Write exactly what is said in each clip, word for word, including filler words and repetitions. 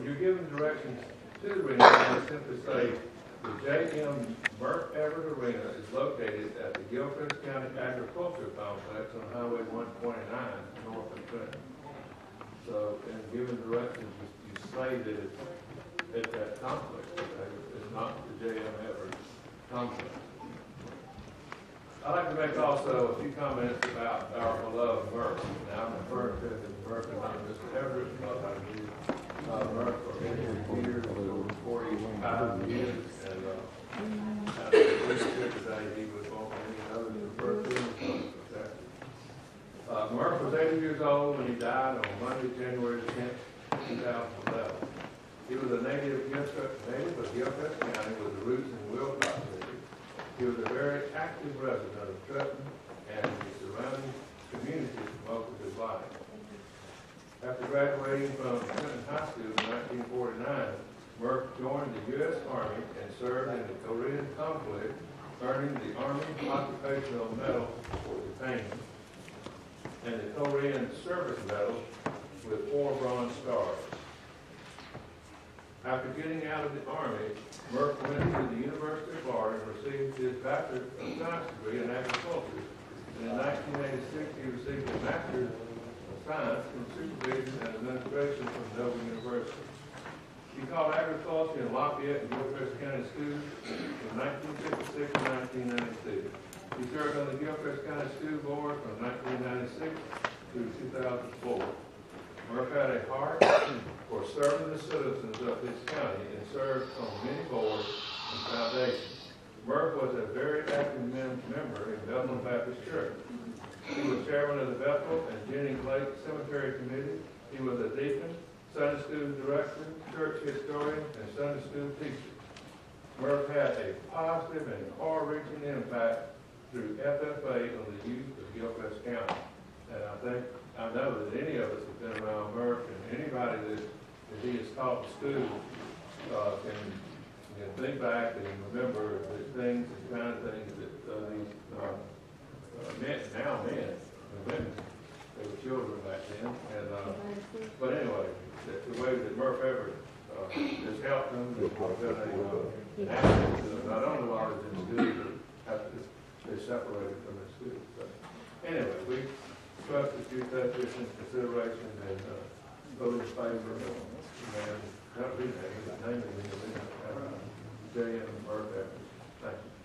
you're giving directions to the arena, you simply say the J M Burke Everett Arena is located at the Gilchrist County Agricultural Complex on Highway one twenty-nine, north of Trenton. So, in giving directions, you, you say that it's at that complex. Okay? It's not the J M Everett complex. I'd like to make also a few comments about our beloved Burke. Now, I'm referring to the Burke and not Mister Everett, because I knew uh, Burke for many years, over forty-five years, and uh, I was here today he was on any other than referred to him. Uh, Murph was eighty years old when he died on Monday, January tenth, two thousand eleven. He was a native, native of Gilchrist County with the roots in Wilcox City. He was a very active resident of Trenton and the surrounding communities most of his life. After graduating from Trenton High School in nineteen forty-nine, Murph joined the U S Army and served in the Korean conflict, earning the Army Occupational Medal for detainment and the Korean Service Medal with four bronze stars. After getting out of the Army, Murph went to the University of Florida and received his Bachelor of Science degree in agriculture. And in nineteen eighty-six, he received a Master's of Science in Supervision and Administration from Nova University. He taught agriculture in Lafayette and Gilchrist County schools from nineteen fifty-six to nineteen ninety-two. He served on the Gilchrist County School Board from nineteen ninety-six through two thousand four. Murph had a heart for serving the citizens of his county and served on many boards and foundations. Murph was a very active mem member in Bethel Baptist Church. He was chairman of the Bethel and Jennings Lake Cemetery Committee. He was a deacon, Sunday school director, church historian, and Sunday school teacher. Murph had a positive and far-reaching impact through F F A on the youth of Gilchrist County. And I think, I know that any of us have been around Murph, and anybody that, that he has taught to school uh, can, can think back and remember the things, the kind of things that uh, these uh, uh, men, now men and women, they were children back then. And uh, but anyway, the, the way that Murph Everett uh, has helped them, has been a, uh, an asset to them, not only while they're in school, but after they're separated from the school. So anyway, we trust that you take this into consideration and uh, vote in favor of and not renaming, but naming the uh, J M Murph Everett. Thank you.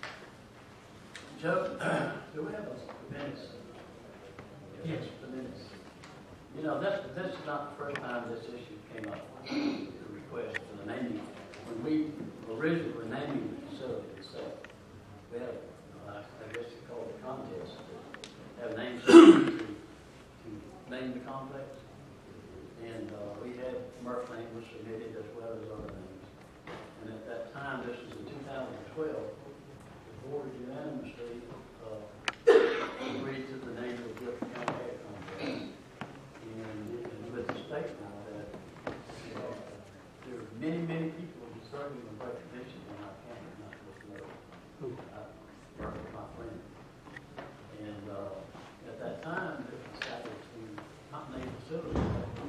Joe, do we have a minutes? Yes, the minutes. You know, this, this is not the first time this issue came up, the request for the naming. When we originally were naming the facility itself, we had, uh, I guess you call it a contest, to have names to, to name the complex. And uh, we had Murph name was submitted as well as other names. And at that time, this was in two thousand twelve, the board unanimously uh, agreed to the name of the Gilchrist County Ag Complex. And, and with the statement that you know, there are many, many people deserving of recognition in our county, not just Murph. Uh, Murph is my friend. And uh, at that time, it was decided to not name facilities.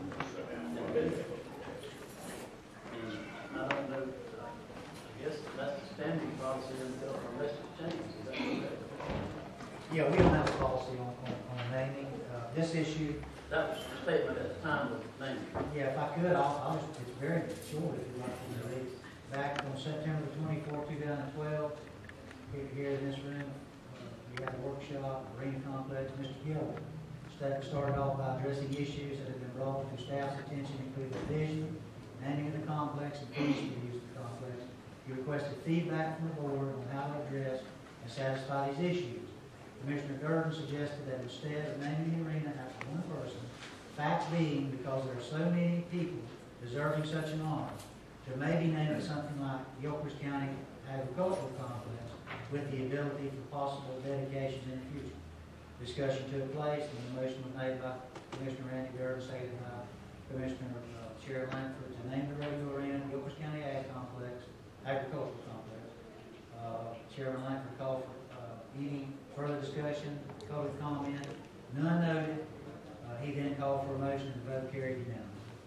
And I don't know, uh, I guess that's the standing policy until unless it changes. Is that correct? Yeah, we don't have a policy on, on, on naming. Uh, this issue. That was the statement at the time of naming. Yeah, if I could, I'll, I'll just, it's very short if you'd like me to read. Back on September twenty-fourth, two thousand twelve, here, here in this room, uh, we had a workshop, Arena Complex, Mister Gilbert. Staff started off by addressing issues that have been brought to staff's attention, including vision, naming of the complex, and finishing the use of the complex. You requested feedback from the board on how to address and satisfy these issues. Commissioner Durden suggested that instead of naming the arena after one person, fact being because there are so many people deserving such an honor, to maybe name it something like Gilchrist County Agricultural Complex with the ability for possible dedications in the future. Discussion took place and the motion was made by Commissioner Randy Durden, seconded by Commissioner uh, Chair Langford to name the rodeo arena Gilchrist County Ag Complex, Agricultural Complex. Uh, Chairman Langford called for uh, any further discussion, called comment, none noted. Uh, he then called for a motion and the vote carried unanimously.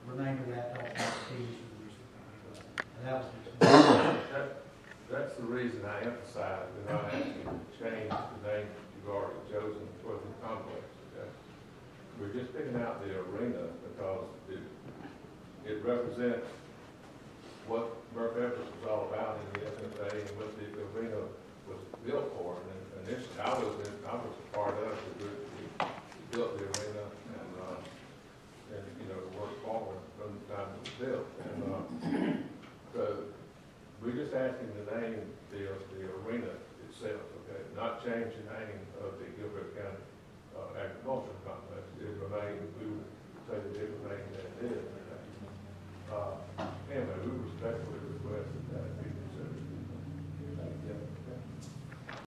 remainder of that talks about fees for the use of the county. And that was the That, that's the reason I emphasize that I asked you to change the name you've already chosen for the complex. Okay? We're just picking out the arena because it, it represents what Burke Evans was all about in the S F A and what the arena was built for. And initially, I was in, I was a part of the group that built the arena and, uh, and you know, worked forward from the time it was built. And uh, so we're just asking to name the, the arena itself, okay? Not change the name of the Gilchrist County uh, Agricultural Complex. It remains, we would say the different name that it is. Okay? Uh, anyway, we respectfully request that that